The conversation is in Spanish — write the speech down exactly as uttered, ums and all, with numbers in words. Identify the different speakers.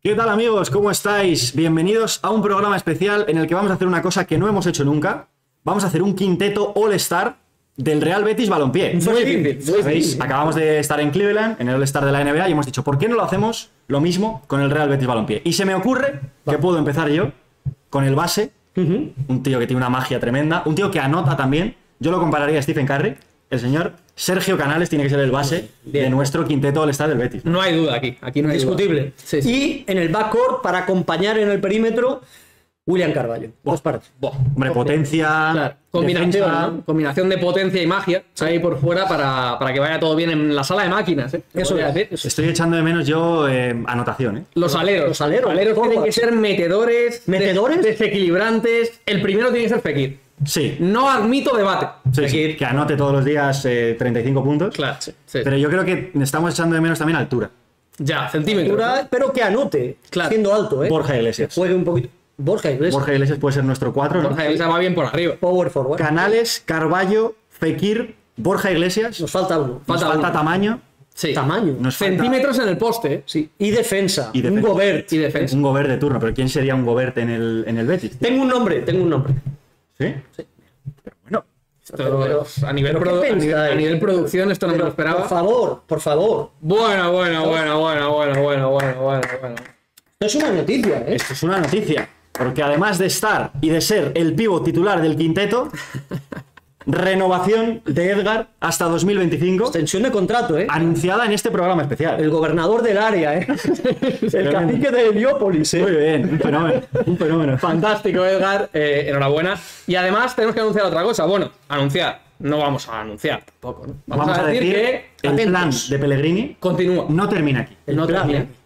Speaker 1: ¿Qué tal, amigos? ¿Cómo estáis? Bienvenidos a un programa especial en el que vamos a hacer una cosa que no hemos hecho nunca. Vamos a hacer un quinteto All-Star del Real Betis Balompié.
Speaker 2: Muy difícil.
Speaker 1: ¿Sabéis? Acabamos de estar en Cleveland, en el All-Star de la N B A, y hemos dicho, ¿por qué no lo hacemos lo mismo con el Real Betis Balompié? Y se me ocurre que puedo empezar yo con el base, uh-huh. un tío que tiene una magia tremenda, un tío que anota también. Yo lo compararía a Stephen Curry. El señor Sergio Canales tiene que ser el base Bien. de nuestro quinteto All-Star del Betis.
Speaker 2: No hay duda aquí, aquí no hay
Speaker 3: Discutible.
Speaker 2: duda. Sí, sí.
Speaker 3: Y en el backcourt, para acompañar en el perímetro, William Carvalho.
Speaker 1: Boh.
Speaker 3: Dos partes.
Speaker 1: Boh. Hombre, potencia.
Speaker 2: Claro. Combinación, ¿no? Combinación de potencia y magia ahí por fuera para, para que vaya todo bien en la sala de máquinas. ¿eh?
Speaker 3: Eso es.
Speaker 1: Estoy echando de menos yo eh, anotación. ¿eh?
Speaker 2: Los aleros.
Speaker 3: Los aleros.
Speaker 2: Los aleros tienen que ser metedores,
Speaker 3: ¿Metedores?
Speaker 2: desequilibrantes. El primero tiene que ser Fekir.
Speaker 1: Sí.
Speaker 2: No admito debate.
Speaker 1: Sí, sí, que anote todos los días eh, treinta y cinco puntos.
Speaker 2: Claro, sí, sí.
Speaker 1: Pero yo creo que estamos echando de menos también altura.
Speaker 2: Ya, centímetros.
Speaker 3: Altura,
Speaker 2: ¿no?
Speaker 3: Pero que anote,
Speaker 2: claro.
Speaker 3: siendo alto, ¿eh?
Speaker 1: Borja Iglesias.
Speaker 3: Que juegue un poquito. Borja Iglesias.
Speaker 1: Borja Iglesias puede ser nuestro cuatro, ¿no?
Speaker 2: Borja Iglesias va bien por arriba.
Speaker 3: Power forward.
Speaker 1: Canales, Carvalho, Fekir, Borja Iglesias.
Speaker 3: Nos falta uno.
Speaker 1: Nos
Speaker 2: falta,
Speaker 1: falta
Speaker 2: uno.
Speaker 1: tamaño.
Speaker 2: Sí.
Speaker 3: Tamaño.
Speaker 1: Nos falta...
Speaker 2: Centímetros en el poste, ¿eh?
Speaker 3: Sí. Y defensa.
Speaker 1: Y defensa.
Speaker 3: Un Gobert.
Speaker 2: Y defensa.
Speaker 1: Un Gobert de turno. Pero ¿quién sería un Gobert en el, en el Betis?
Speaker 3: Tengo un nombre, tengo un nombre.
Speaker 1: ¿Sí?
Speaker 3: Sí.
Speaker 1: Pero bueno.
Speaker 2: Esto, pero, a, nivel
Speaker 3: pero
Speaker 2: produ- a, nivel, a nivel producción esto no
Speaker 3: pero,
Speaker 2: me lo esperaba.
Speaker 3: Por favor, por favor.
Speaker 2: Bueno, bueno, bueno, bueno, bueno, bueno, bueno, bueno, bueno.
Speaker 3: Esto es una noticia, ¿eh?
Speaker 1: Esto es una noticia. Porque además de estar y de ser el pívot titular del quinteto, renovación de Edgar hasta dos mil veinticinco.
Speaker 3: Extensión de contrato, ¿eh?
Speaker 1: Anunciada en este programa especial.
Speaker 3: El gobernador del área, ¿eh? El cacique de Heliópolis, ¿eh?
Speaker 1: Muy bien, un fenómeno. Un fenómeno.
Speaker 2: Fantástico, Edgar. Eh, enhorabuena. Y además tenemos que anunciar otra cosa. Bueno, anunciar. No vamos a anunciar tampoco, ¿no?
Speaker 1: Vamos, vamos a decir,
Speaker 2: que
Speaker 1: el
Speaker 2: atentos.
Speaker 1: plan de Pellegrini
Speaker 2: Continúa.
Speaker 1: no termina aquí.
Speaker 2: No
Speaker 3: plan,
Speaker 2: termina.
Speaker 3: ¿eh?